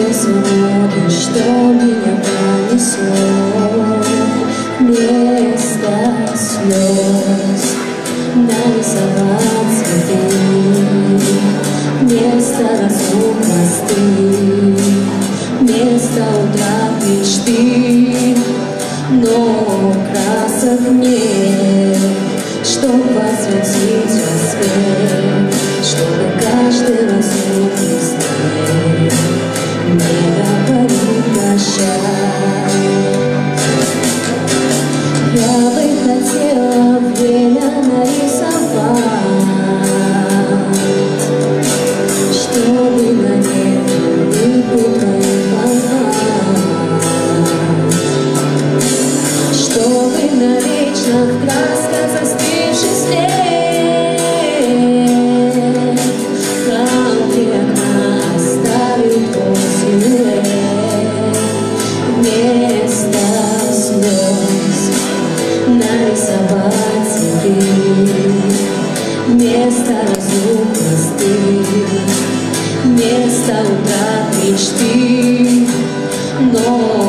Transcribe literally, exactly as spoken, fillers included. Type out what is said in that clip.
Что свободы, что меня понесло, вместо слез нарисовать цветы, вместо разлук мосты, вместо утрат мечты. Но красок нет, чтоб осветить рассвет, чтобы каждый разлуки снег не говорит прощай. Я бы хотела время нарисовать, чтобы на небе улыбку твою познать, чтобы навечно в красках застывший след конкретно оставить твой силуэт. Вместо слез нарисовать цветы, вместо разлук мосты, вместо утрат мечты. Но